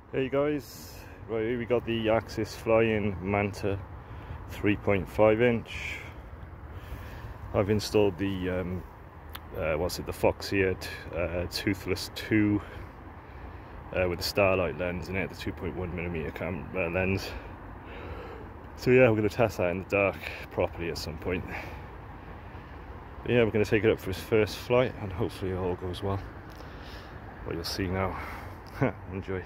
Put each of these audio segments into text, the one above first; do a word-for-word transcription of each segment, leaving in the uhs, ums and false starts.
Hey guys, right here we got the Axis Flying Manta three point five inch. I've installed the um, uh, what's it, the Foxeer uh, Toothless two uh, with the Starlight lens in it, the two point one millimeter cam uh, lens. So yeah, we're going to test that in the dark properly at some point. But yeah, we're going to take it up for its first flight and hopefully it all goes well. Well, you'll see now. Enjoy.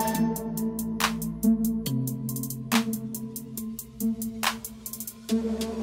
Thank you.